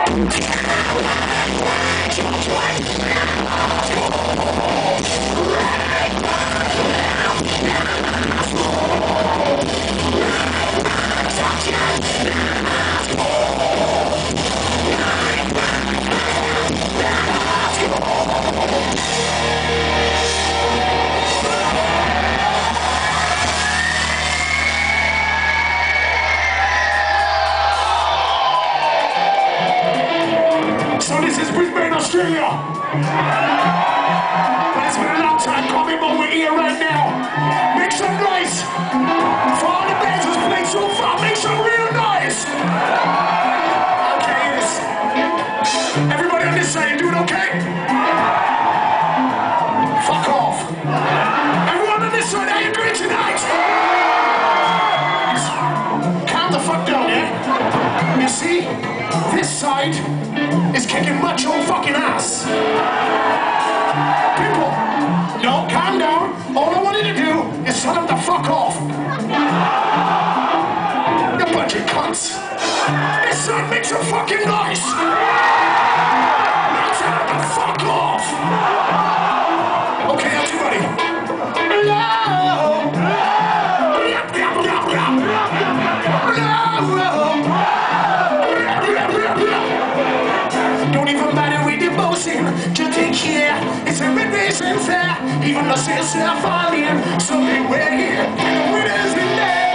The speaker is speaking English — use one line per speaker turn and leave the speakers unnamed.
So this is Brisbane, Australia. But it's been a long time coming, but we're here right now. Make some noise for all the bands who's played so far. Make some real noise. Okay, yes. Everybody on this side, doing okay? Fuck off. Everyone on this side, are you doing tonight? Calm the fuck down, yeah? You see, this side is kicking macho fucking ass. People, no, calm down. All I wanted to do is tell them to fuck off. You bunch of cunts. This side makes a fucking noise. Now tell them to fuck off. Okay, everybody. Don't even matter with the bossing, just take care. It's a reason fair, even though sales are falling. So we're here, winners in there.